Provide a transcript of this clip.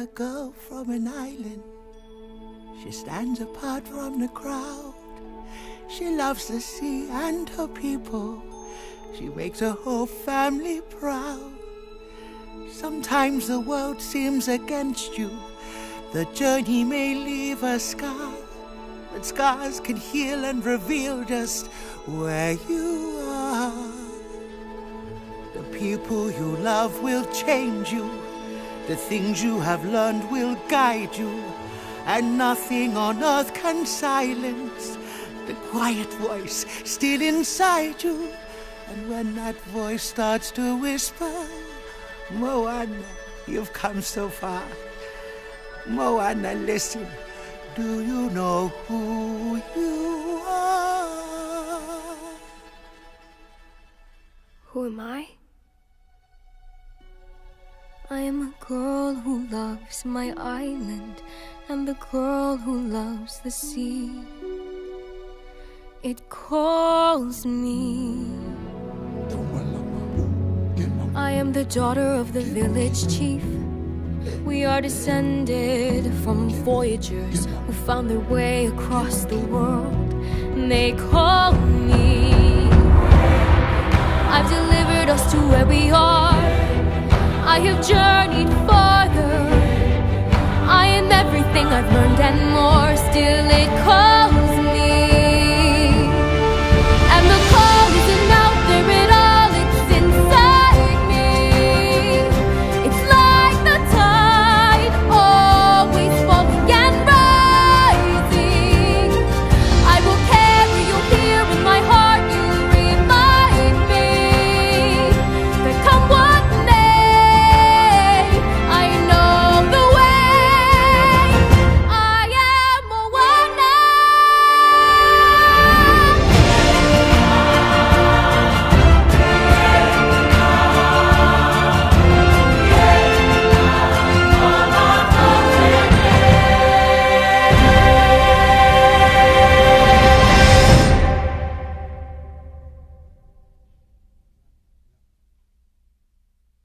a girl from an island. She stands apart from the crowd. She loves the sea and her people. She makes her whole family proud. Sometimes the world seems against you. The journey may leave a scar, but scars can heal and reveal just where you are. The people you love will change you. The things you have learned will guide you. And nothing on earth can silence the quiet voice still inside you. And when that voice starts to whisper, Moana, you've come so far. Moana, listen, do you know who you are? Who am I? I am a girl who loves my island, and the girl who loves the sea. It calls me. I am the daughter of the village chief. We are descended from voyagers who found their way across the world. They call me. I've delivered us to where we are. I have journeyed farther. I am everything I've learned and more. Still it calls